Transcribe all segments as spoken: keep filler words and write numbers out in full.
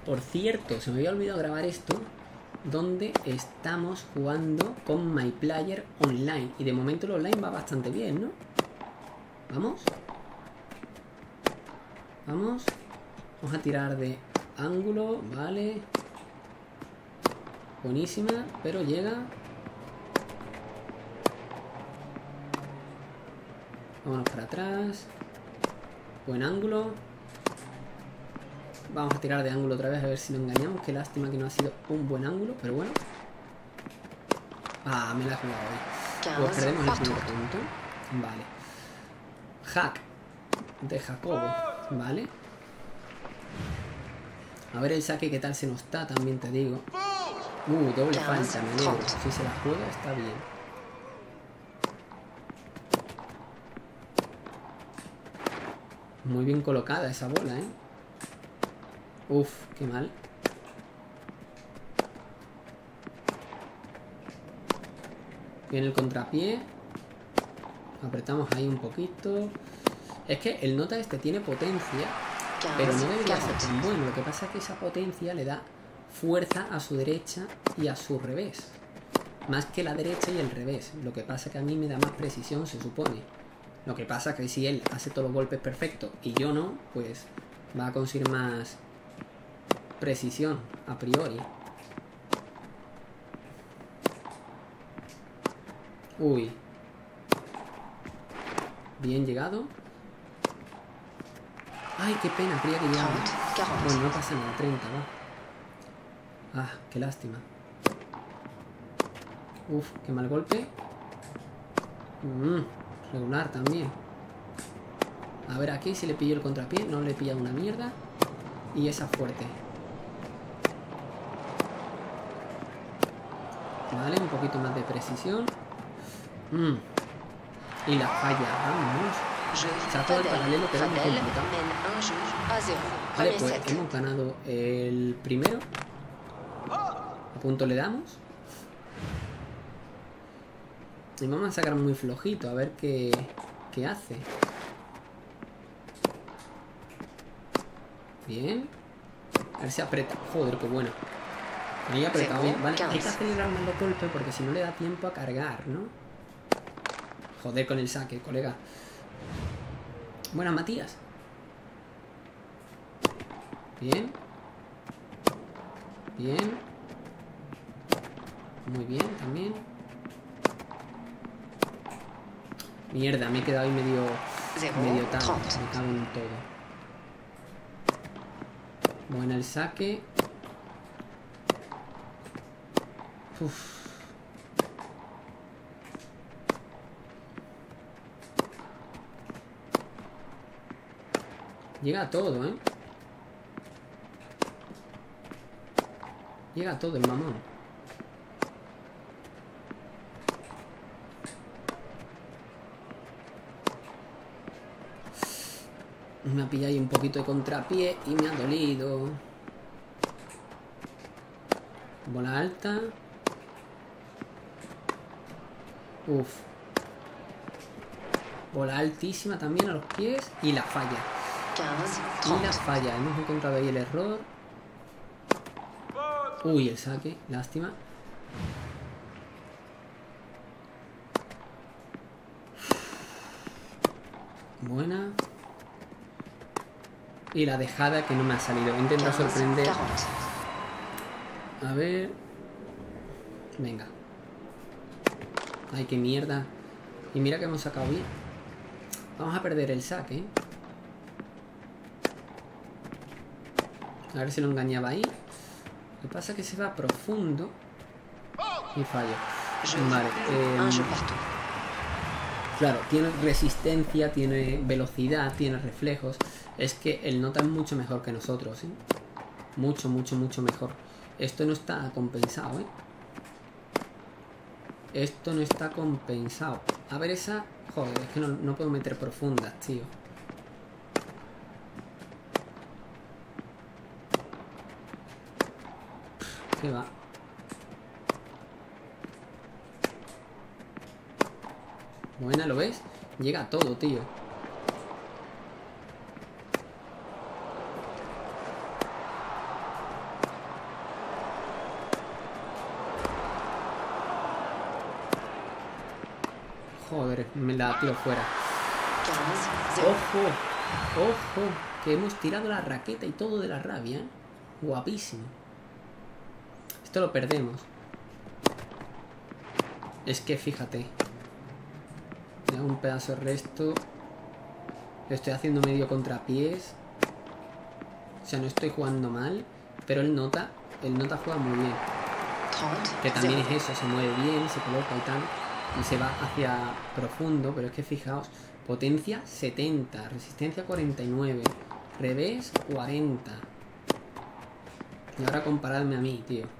Por cierto, se me había olvidado grabar esto, donde estamos jugando con MyPlayer online. Y de momento el online va bastante bien, ¿no? Vamos. Vamos. Vamos a tirar de ángulo, vale. Buenísima, pero llega. Vámonos para atrás. Buen ángulo. Vamos a tirar de ángulo otra vez a ver si nos engañamos. Qué lástima que no ha sido un buen ángulo, pero bueno. Ah, me la he jugado hoy. Pues perdemos el primer punto. Vale. Hack de Jacobo. Vale. A ver el saque qué tal se nos está, también te digo. Uh, doble falta, me alegro. Si se la juega está bien. Muy bien colocada esa bola, ¿eh? Uf, qué mal. Viene el contrapié. Apretamos ahí un poquito. Es que el nota este tiene potencia, pero no debería ser tan bueno. Lo que pasa es que esa potencia le da fuerza a su derecha y a su revés. Más que la derecha y el revés. Lo que pasa es que a mí me da más precisión, se supone. Lo que pasa es que si él hace todos los golpes perfectos y yo no, pues va a conseguir más precisión a priori. Uy. Bien llegado. Ay, qué pena, creía que llegaba. Bueno, no pasa nada, treinta, va. Ah, qué lástima. Uf, qué mal golpe. Mm, regular también. A ver aquí si le pillo el contrapié. No le pilla una mierda. Y esa fuerte. Vale, un poquito más de precisión. Mm. Y la falla, vamos. Está todo el paralelo, pero es muy complicado. Vale, pues hemos ganado el primero. A punto le damos. Y vamos a sacar muy flojito, a ver qué, qué hace. Bien. A ver si aprieta. Joder, qué bueno. Ahí ha apretado bien. Vale, hay que acelerar más los golpes porque si no le da tiempo a cargar, ¿no? Joder con el saque, colega. Buenas, Matías. Bien. Bien. Muy bien, también. Mierda, me he quedado ahí medio... Medio tal. Me cago en todo. Buena el saque. Uf. Llega a todo, ¿eh? Llega a todo el mamón. Me ha pillado ahí un poquito de contrapié y me ha dolido. Bola alta. Uf. Bola altísima también a los pies. Y la falla. Y la falla. Hemos encontrado ahí el error. Uy, el saque. Lástima. Buena. Y la dejada que no me ha salido. Intenta sorprender. A ver. Venga. Ay, qué mierda. Y mira que hemos sacado bien. Vamos a perder el saque. A ver si lo engañaba ahí. Lo que pasa es que se va profundo. Y falla. Vale. Eh, claro, tiene resistencia, tiene velocidad, tiene reflejos. Es que el nota es mucho mejor que nosotros, ¿eh? Mucho, mucho, mucho mejor. Esto no está compensado, ¿eh? Esto no está compensado. A ver esa... Joder, es que no, no puedo meter profundas, tío. ¿Qué va? Buena, ¿lo ves? Llega a todo, tío. Joder, me la tiro fuera. Ojo, ojo, que hemos tirado la raqueta y todo de la rabia, ¿eh? Guapísimo. Esto lo perdemos. Es que fíjate. Le hago un pedazo de resto. Le estoy haciendo medio contrapiés. O sea, no estoy jugando mal. Pero el nota, el nota juega muy bien. Que también es eso, se mueve bien, se coloca y tal. Y se va hacia profundo. Pero es que fijaos, potencia setenta, resistencia cuarenta y nueve, revés cuarenta. Y ahora comparadme a mí, tío.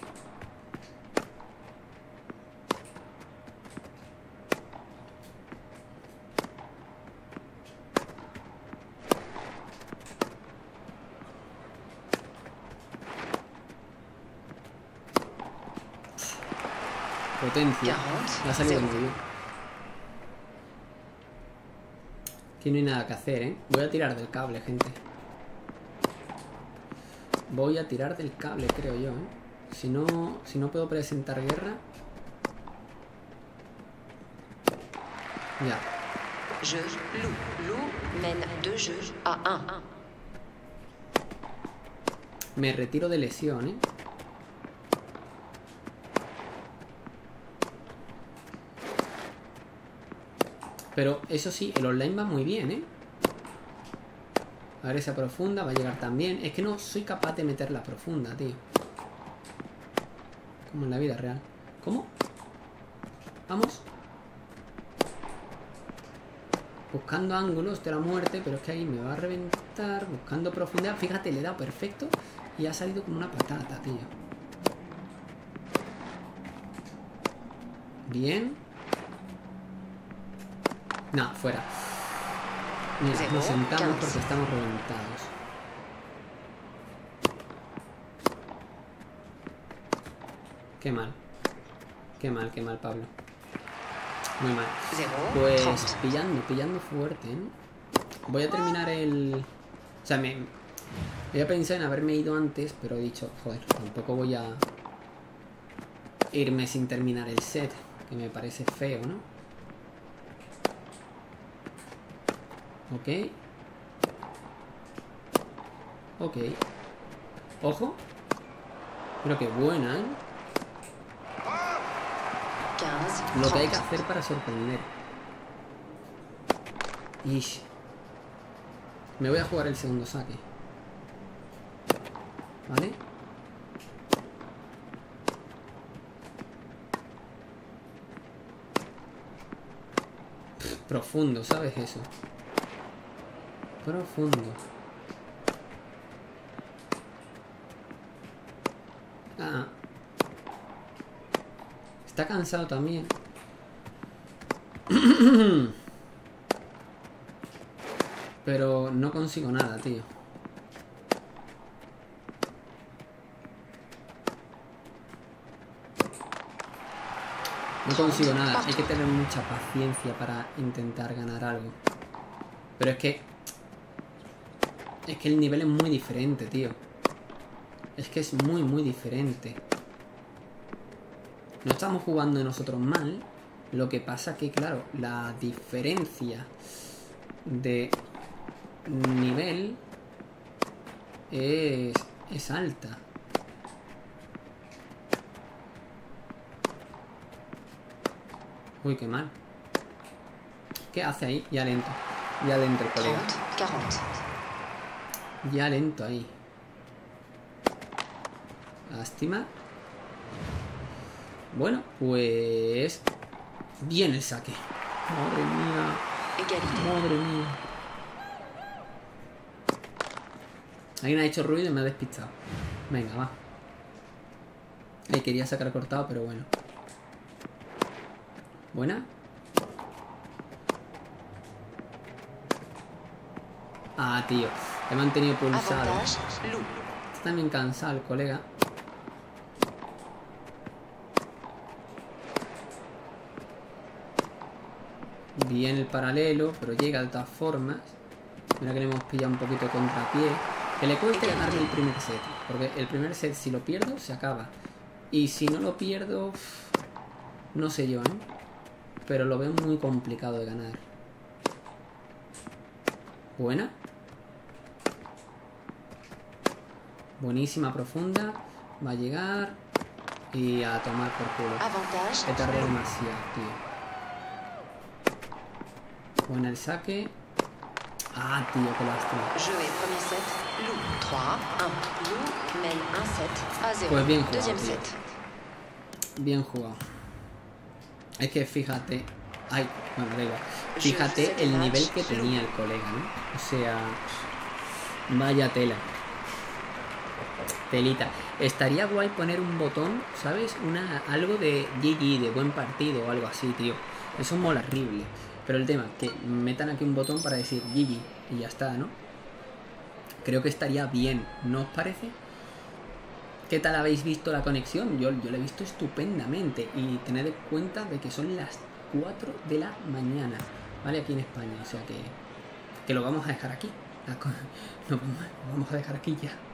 Potencia. Me ha salido muy bien. Aquí no hay nada que hacer, ¿eh? Voy a tirar del cable, gente. Voy a tirar del cable, creo yo, ¿eh? Si no, si no puedo presentar guerra. Ya. Je, loup, loup mène deux jeux à un. Me retiro de lesión, ¿eh? Pero eso sí, el online va muy bien, ¿eh? A ver esa profunda, va a llegar también. Es que no soy capaz de meter la profunda, tío. Como en la vida real. ¿Cómo? Vamos. Buscando ángulos de la muerte, pero es que ahí me va a reventar. Buscando profundidad. Fíjate, le he dado perfecto y ha salido como una patata, tío. Bien. No, fuera. Mira, nos sentamos porque estamos reventados. Qué mal. Qué mal, qué mal, Pablo. Muy mal. Pues pillando, pillando fuerte, ¿eh? Voy a terminar el... O sea, me... Había pensado en haberme ido antes, pero he dicho, joder, tampoco voy a irme sin terminar el set, que me parece feo, ¿no? Ok. Ok. Ojo. Pero qué buena, ¿eh? Lo que hay que hacer para sorprender. Ish. Me voy a jugar el segundo saque. ¿Vale? Pff, profundo, ¿sabes eso? Profundo. Ah. Está cansado también. Pero no consigo nada, tío. No consigo nada. Hay que tener mucha paciencia para intentar ganar algo. Pero es que... Es que el nivel es muy diferente, tío. Es que es muy, muy diferente. No estamos jugando nosotros mal. Lo que pasa que, claro, la diferencia de nivel es, es alta. Uy, qué mal. ¿Qué hace ahí? Ya lento. Ya dentro, colega. Ya lento ahí. Lástima. Bueno, pues... Bien el saque. Madre mía. Madre mía. Alguien ha hecho ruido y me ha despistado. Venga, va. Ahí quería sacar cortado, pero bueno. Buena. Ah, tío. He mantenido pulsado. Está también cansado el colega. Bien el paralelo, pero llega de todas formas. Mira que le hemos pillado un poquito contrapié. Que le cueste ganarme el primer set. Porque el primer set, si lo pierdo, se acaba. Y si no lo pierdo... No sé yo, ¿eh? pero lo veo muy complicado de ganar. Buena. Buenísima profunda. Va a llegar y a tomar por culo. He tardado demasiado, tío. Buena el saque. Ah, tío, qué lástima. Pues bien jugado, tío. Bien jugado. Es que fíjate. Ay, bueno, da igual. Fíjate el nivel que tenía el colega, ¿no? O sea, vaya tela. Telita. Estaría guay poner un botón, ¿sabes? Una, algo de G G, de buen partido o algo así, tío. Eso mola horrible. Pero el tema, que metan aquí un botón para decir G G y ya está, ¿no? Creo que estaría bien, ¿no os parece? ¿Qué tal habéis visto la conexión? Yo, yo la he visto estupendamente. Y tened en cuenta de que son las cuatro de la mañana, ¿vale? Aquí en España, o sea que, que lo vamos a dejar aquí. Lo vamos a dejar aquí ya.